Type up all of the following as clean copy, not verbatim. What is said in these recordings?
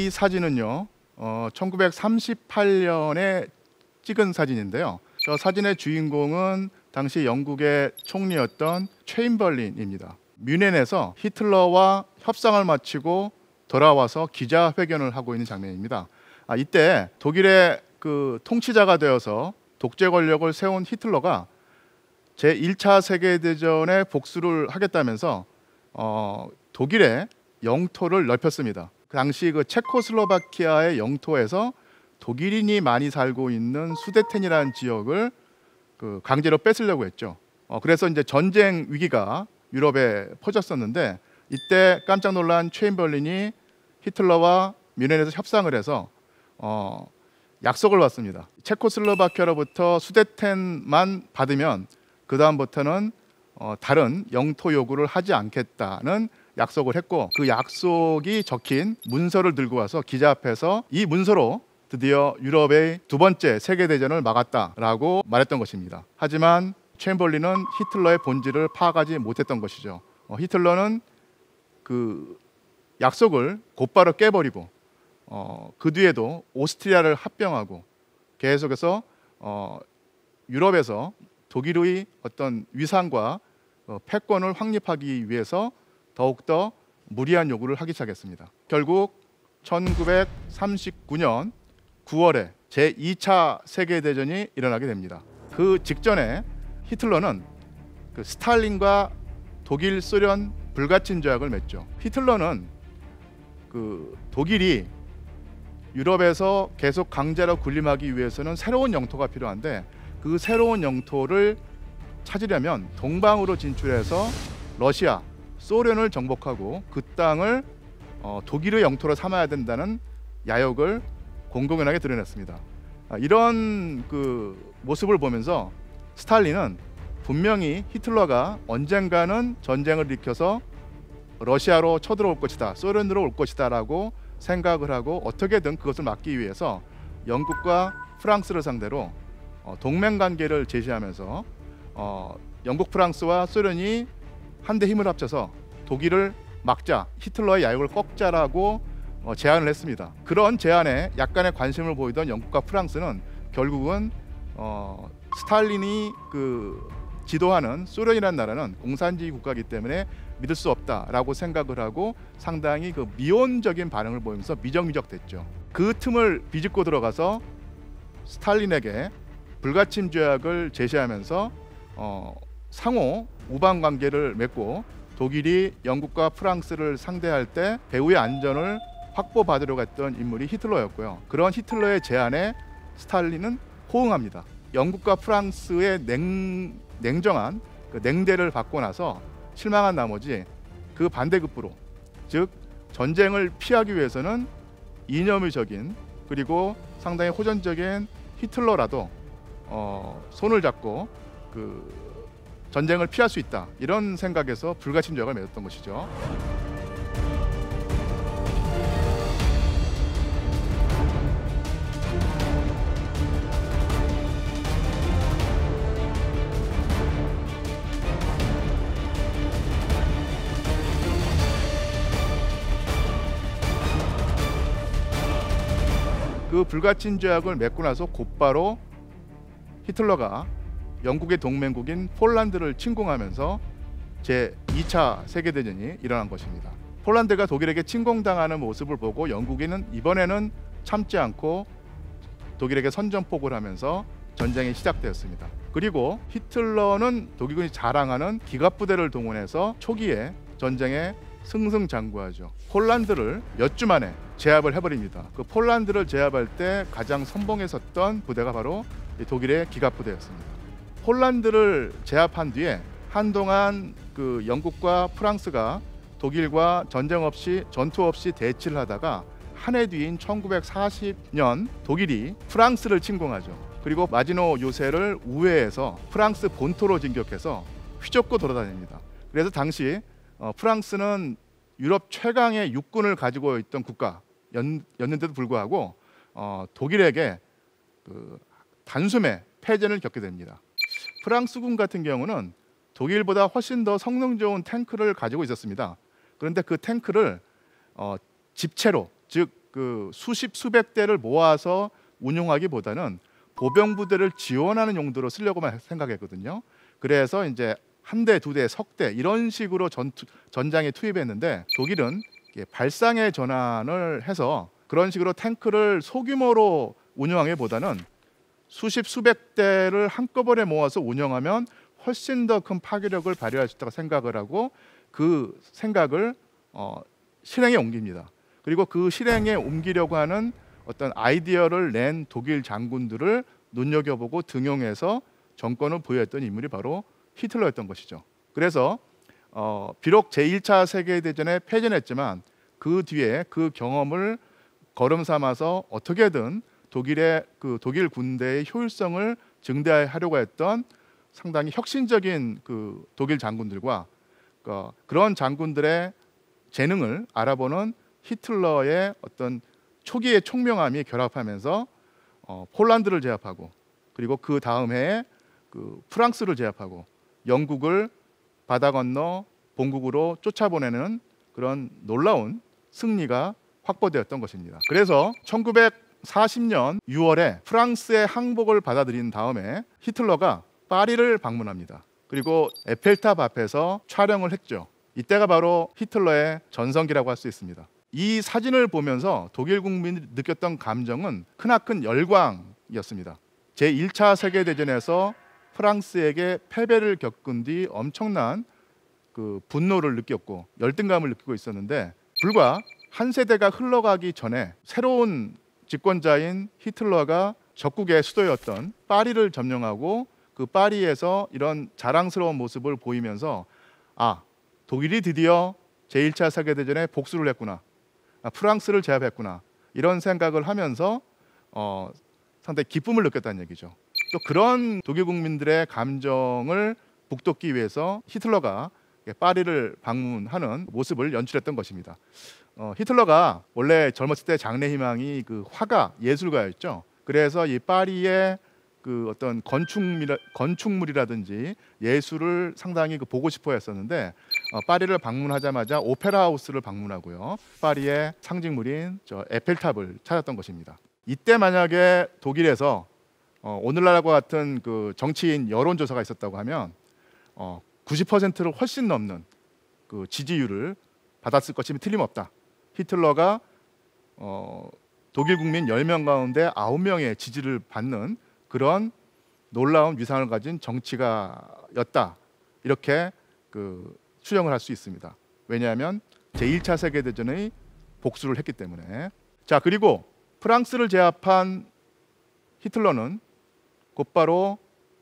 이 사진은요, 1938년에 찍은 사진인데요. 저 사진의 주인공은 당시 영국의 총리였던 체인벌린입니다. 뮌헨에서 히틀러와 협상을 마치고 돌아와서 기자회견을 하고 있는 장면입니다. 이때 독일의 그 통치자가 되어서 독재 권력을 세운 히틀러가 제1차 세계대전에 복수를 하겠다면서 독일의 영토를 넓혔습니다. 그 당시 그 체코슬로바키아의 영토에서 독일인이 많이 살고 있는 수데텐이라는 지역을 그 강제로 뺏으려고 했죠. 그래서 이제 전쟁 위기가 유럽에 퍼졌었는데 이때 깜짝 놀란 체인벌린이 히틀러와 뮌헨에서 협상을 해서 약속을 받습니다. 체코슬로바키아로부터 수데텐만 받으면 그 다음부터는 다른 영토 요구를 하지 않겠다는 약속을 했고, 그 약속이 적힌 문서를 들고 와서 기자 앞에서 이 문서로 드디어 유럽의 두 번째 세계대전을 막았다라고 말했던 것입니다. 하지만 체인벌린은 히틀러의 본질을 파악하지 못했던 것이죠. 히틀러는 그 약속을 곧바로 깨버리고 그 뒤에도 오스트리아를 합병하고 계속해서 유럽에서 독일의 어떤 위상과 패권을 확립하기 위해서 더욱더 무리한 요구를 하기 시작했습니다. 결국 1939년 9월에 제2차 세계대전이 일어나게 됩니다. 그 직전에 히틀러는 그 스탈린과 독일, 소련 불가침 조약을 맺죠. 히틀러는 그 독일이 유럽에서 계속 강자로 군림하기 위해서는 새로운 영토가 필요한데, 그 새로운 영토를 찾으려면 동방으로 진출해서 러시아, 소련을 정복하고 그 땅을 독일의 영토로 삼아야 된다는 야욕을 공공연하게 드러냈습니다. 이런 그 모습을 보면서 스탈린은 분명히 히틀러가 언젠가는 전쟁을 일으켜서 러시아로 쳐들어올 것이다, 소련으로 올 것이다 라고 생각을 하고 어떻게든 그것을 막기 위해서 영국과 프랑스를 상대로 동맹관계를 제시하면서 영국, 프랑스와 소련이 한데 힘을 합쳐서 독일을 막자, 히틀러의 야욕을 꺾자라고 제안을 했습니다. 그런 제안에 약간의 관심을 보이던 영국과 프랑스는 결국은 스탈린이 그 지도하는 소련이라는 나라는 공산주의 국가이기 때문에 믿을 수 없다라고 생각을 하고 상당히 그 미온적인 반응을 보이면서 미적미적됐죠. 그 틈을 비집고 들어가서 스탈린에게 불가침 조약을 제시하면서 상호 우방 관계를 맺고 독일이 영국과 프랑스를 상대할 때 배후의 안전을 확보받으려고 했던 인물이 히틀러였고요. 그런 히틀러의 제안에 스탈린은 호응합니다. 영국과 프랑스의 냉정한 그 냉대를 받고 나서 실망한 나머지 그 반대급부로, 즉 전쟁을 피하기 위해서는 이념의적인 그리고 상당히 호전적인 히틀러라도 손을 잡고 그 전쟁을 피할 수 있다, 이런 생각에서 불가침 조약을 맺었던 것이죠. 그 불가침 조약을 맺고 나서 곧바로 히틀러가 영국의 동맹국인 폴란드를 침공하면서 제2차 세계대전이 일어난 것입니다. 폴란드가 독일에게 침공당하는 모습을 보고 영국인은 이번에는 참지 않고 독일에게 선전포고를 하면서 전쟁이 시작되었습니다. 그리고 히틀러는 독일군이 자랑하는 기갑부대를 동원해서 초기에 전쟁에 승승장구하죠. 폴란드를 몇 주 만에 제압을 해버립니다. 그 폴란드를 제압할 때 가장 선봉에 섰던 부대가 바로 독일의 기갑부대였습니다. 폴란드를 제압한 뒤에 한동안 그 영국과 프랑스가 독일과 전투 없이 대치를 하다가 한 해 뒤인 1940년 독일이 프랑스를 침공하죠. 그리고 마지노 요새를 우회해서 프랑스 본토로 진격해서 휘젓고 돌아다닙니다. 그래서 당시 프랑스는 유럽 최강의 육군을 가지고 있던 국가였는데도 불구하고 독일에게 그 단숨에 패전을 겪게 됩니다. 프랑스군 같은 경우는 독일보다 훨씬 더 성능 좋은 탱크를 가지고 있었습니다. 그런데 그 탱크를 집체로, 즉 그 수십 수백 대를 모아서 운용하기보다는 보병 부대를 지원하는 용도로 쓰려고만 생각했거든요. 그래서 이제 한 대, 두 대, 석 대 이런 식으로 전장에 투입했는데 독일은 발상의 전환을 해서 그런 식으로 탱크를 소규모로 운영하기보다는 수십 수백 대를 한꺼번에 모아서 운영하면 훨씬 더 큰 파괴력을 발휘할 수 있다고 생각을 하고 그 생각을 실행에 옮깁니다. 그리고 그 실행에 옮기려고 하는 어떤 아이디어를 낸 독일 장군들을 눈여겨보고 등용해서 정권을 부여했던 인물이 바로 히틀러였던 것이죠. 그래서 비록 제1차 세계대전에 패전했지만 그 뒤에 그 경험을 거름 삼아서 어떻게든 독일 군대의 효율성을 증대하려고 했던 상당히 혁신적인 그 독일 장군들과 그런 장군들의 재능을 알아보는 히틀러의 어떤 초기의 총명함이 결합하면서 폴란드를 제압하고 그리고 그 다음 해에 그 프랑스를 제압하고 영국을 바다 건너 본국으로 쫓아보내는 그런 놀라운 승리가 확보되었던 것입니다. 그래서 1940년 6월에 프랑스의 항복을 받아들인 다음에 히틀러가 파리를 방문합니다. 그리고 에펠탑 앞에서 촬영을 했죠. 이때가 바로 히틀러의 전성기라고 할 수 있습니다. 이 사진을 보면서 독일 국민이 느꼈던 감정은 크나큰 열광이었습니다. 제1차 세계대전에서 프랑스에게 패배를 겪은 뒤 엄청난 그 분노를 느꼈고 열등감을 느끼고 있었는데 불과 한 세대가 흘러가기 전에 새로운 집권자인 히틀러가 적국의 수도였던 파리를 점령하고 그 파리에서 이런 자랑스러운 모습을 보이면서 독일이 드디어 제1차 세계대전에 복수를 했구나, 프랑스를 제압했구나 이런 생각을 하면서 상당히 기쁨을 느꼈다는 얘기죠. 또 그런 독일 국민들의 감정을 북돋기 위해서 히틀러가 파리를 방문하는 모습을 연출했던 것입니다. 히틀러가 원래 젊었을 때 장래희망이 그 화가, 예술가였죠. 그래서 이 파리의 그 어떤 건축물이라든지 예술을 상당히 보고 싶어 했었는데 파리를 방문하자마자 오페라 하우스를 방문하고요. 파리의 상징물인 에펠탑을 찾았던 것입니다. 이때 만약에 독일에서 오늘날과 같은 그 정치인 여론조사가 있었다고 하면 90%를 훨씬 넘는 그 지지율을 받았을 것임이 틀림없다. 히틀러가 독일 국민 10명 가운데 9명의 지지를 받는 그런 놀라운 위상을 가진 정치가였다. 이렇게 그 추정을 할 수 있습니다. 왜냐하면 제1차 세계대전의 복수를 했기 때문에. 자, 그리고 프랑스를 제압한 히틀러는 곧바로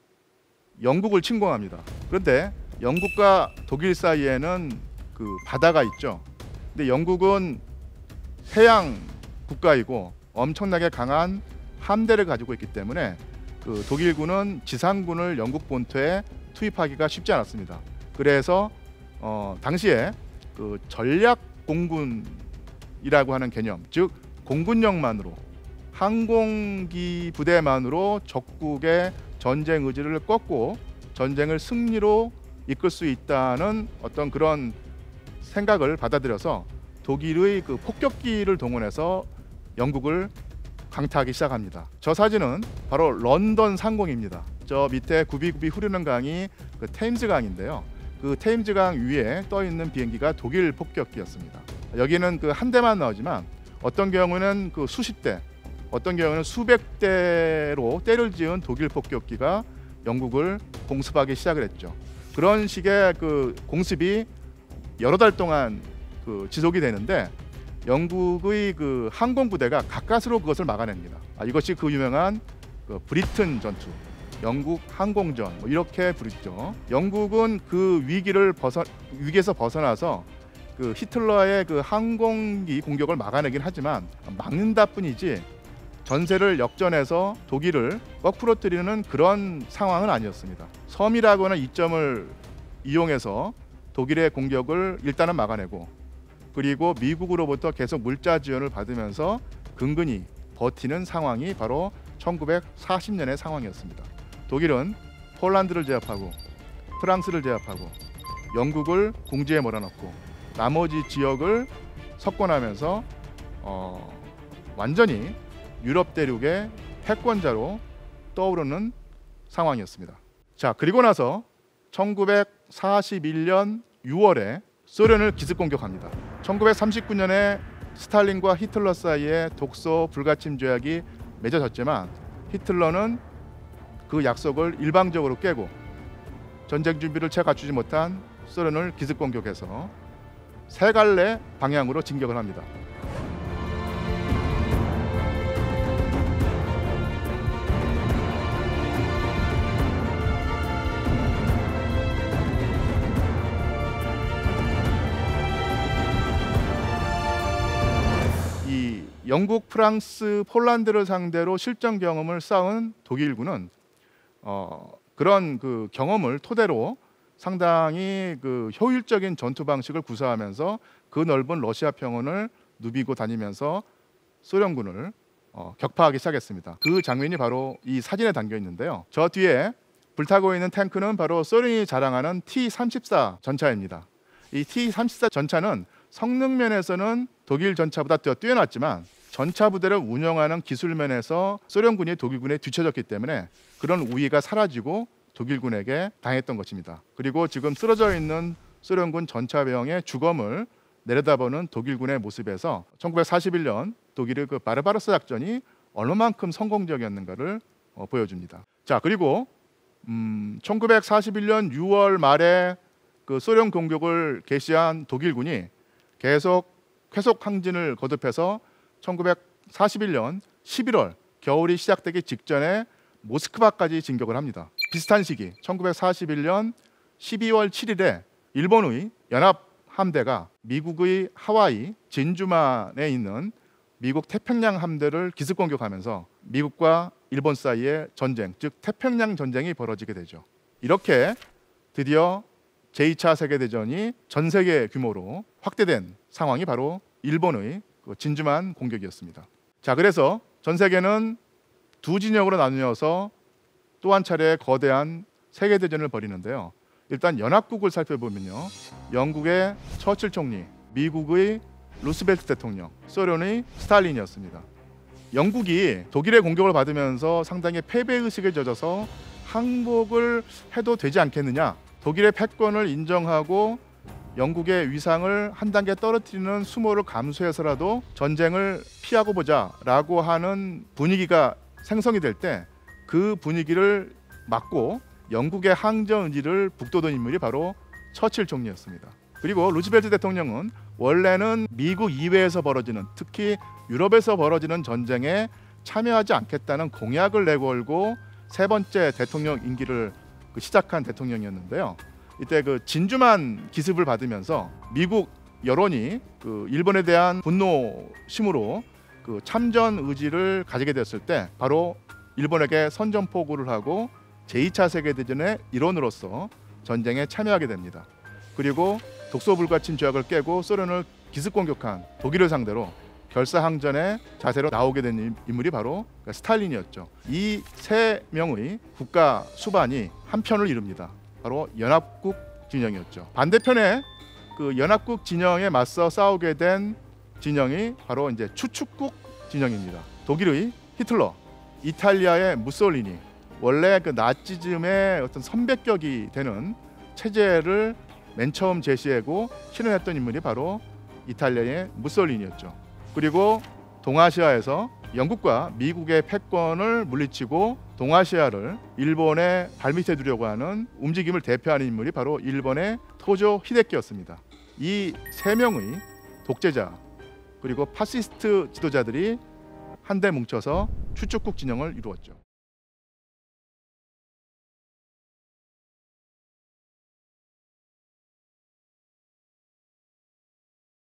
영국을 침공합니다. 그런데 영국과 독일 사이에는 그 바다가 있죠. 근데 영국은 해양 국가이고 엄청나게 강한 함대를 가지고 있기 때문에 그 독일군은 지상군을 영국 본토에 투입하기가 쉽지 않았습니다. 그래서 당시에 그 전략 공군이라고 하는 개념, 즉 공군력만으로 항공기 부대만으로 적국의 전쟁 의지를 꺾고 전쟁을 승리로 이끌 수 있다는 어떤 그런 생각을 받아들여서 독일의 그 폭격기를 동원해서 영국을 강타하기 시작합니다. 저 사진은 바로 런던 상공입니다. 저 밑에 굽이굽이 흐르는 강이 그 테임즈 강인데요. 그 테임즈 강 위에 떠 있는 비행기가 독일 폭격기였습니다. 여기는 그 한 대만 나오지만 어떤 경우는 그 수십 대, 어떤 경우는 수백 대로 때를 지은 독일 폭격기가 영국을 공습하기 시작을 했죠. 그런 식의 그 공습이 여러 달 동안 그 지속이 되는데 영국의 그 항공 부대가 가까스로 그것을 막아냅니다. 이것이 그 유명한 그 브리튼 전투, 영국 항공전 이렇게 부르죠. 영국은 그 위기에서 벗어나서 그 히틀러의 그 항공기 공격을 막아내긴 하지만 막는다뿐이지 전세를 역전해서 독일을 거꾸로뜨리는 그런 상황은 아니었습니다. 섬이라고 하는 이점을 이용해서 독일의 공격을 일단은 막아내고 그리고 미국으로부터 계속 물자 지원을 받으면서 근근히 버티는 상황이 바로 1940년의 상황이었습니다. 독일은 폴란드를 제압하고 프랑스를 제압하고 영국을 궁지에 몰아넣고 나머지 지역을 석권하면서 완전히 유럽 대륙의 패권자로 떠오르는 상황이었습니다. 자, 그리고 나서 1941년 6월에 소련을 기습 공격합니다. 1939년에 스탈린과 히틀러 사이에 독소 불가침 조약이 맺어졌지만 히틀러는 그 약속을 일방적으로 깨고 전쟁 준비를 채 갖추지 못한 소련을 기습 공격해서 세 갈래 방향으로 진격을 합니다. 이 영국, 프랑스, 폴란드를 상대로 실전 경험을 쌓은 독일군은 그런 그 경험을 토대로 상당히 그 효율적인 전투 방식을 구사하면서 그 넓은 러시아 평원을 누비고 다니면서 소련군을 격파하기 시작했습니다. 그 장면이 바로 이 사진에 담겨 있는데요. 저 뒤에 불타고 있는 탱크는 바로 소련이 자랑하는 T-34 전차입니다. 이 T-34 전차는 성능 면에서는 독일 전차보다 더 뛰어났지만 전차 부대를 운영하는 기술 면에서 소련군이 독일군에 뒤처졌기 때문에 그런 우위가 사라지고 독일군에게 당했던 것입니다. 그리고 지금 쓰러져 있는 소련군 전차병의 주검을 내려다보는 독일군의 모습에서 1941년 독일의 그 바르바로사 작전이 얼마만큼 성공적이었는가를 보여줍니다. 자, 그리고 1941년 6월 말에 그 소련 공격을 개시한 독일군이 계속 회속 항진을 거듭해서 1941년 11월 겨울이 시작되기 직전에 모스크바까지 진격을 합니다. 비슷한 시기 1941년 12월 7일에 일본의 연합 함대가 미국의 하와이 진주만에 있는 미국 태평양 함대를 기습 공격하면서 미국과 일본 사이의 전쟁, 즉 태평양 전쟁이 벌어지게 되죠. 이렇게 드디어 제2차 세계대전이 전 세계 규모로 확대된 상황이 바로 일본의 진주만 공격이었습니다. 자, 그래서 전 세계는 두 진영으로 나누어서 또 한 차례 거대한 세계대전을 벌이는데요. 일단 연합국을 살펴보면요. 영국의 처칠 총리, 미국의 루스벨트 대통령, 소련의 스탈린이었습니다. 영국이 독일의 공격을 받으면서 상당히 패배의식에 젖어서 항복을 해도 되지 않겠느냐, 독일의 패권을 인정하고 영국의 위상을 한 단계 떨어뜨리는 수모를 감수해서라도 전쟁을 피하고 보자라고 하는 분위기가 생성이 될 때 그 분위기를 막고 영국의 항전 의지를 북돋운 인물이 바로 처칠 총리였습니다. 그리고 루즈벨트 대통령은 원래는 미국 이외에서 벌어지는, 특히 유럽에서 벌어지는 전쟁에 참여하지 않겠다는 공약을 내걸고 세 번째 대통령 임기를 시작한 대통령이었는데요. 이때 그 진주만 기습을 받으면서 미국 여론이 그 일본에 대한 분노심으로 그 참전 의지를 가지게 됐을 때 바로 일본에게 선전포고를 하고 제2차 세계대전의 일원으로서 전쟁에 참여하게 됩니다. 그리고 독소불가침 조약을 깨고 소련을 기습 공격한 독일을 상대로 결사항전의 자세로 나오게 된 인물이 바로 스탈린이었죠. 이 세 명의 국가 수반이 한 편을 이룹니다. 바로 연합국 진영이었죠. 반대편에 그 연합국 진영에 맞서 싸우게 된 진영이 바로 이제 추축국 진영입니다. 독일의 히틀러, 이탈리아의 무솔리니, 원래 그 나치즘의 어떤 선배격이 되는 체제를 맨 처음 제시하고 실현했던 인물이 바로 이탈리아의 무솔리니였죠. 그리고 동아시아에서 영국과 미국의 패권을 물리치고 동아시아를 일본의 발밑에 두려고 하는 움직임을 대표하는 인물이 바로 일본의 토조 히데키였습니다. 이 세 명의 독재자 그리고 파시스트 지도자들이 한데 뭉쳐서 추축국 진영을 이루었죠.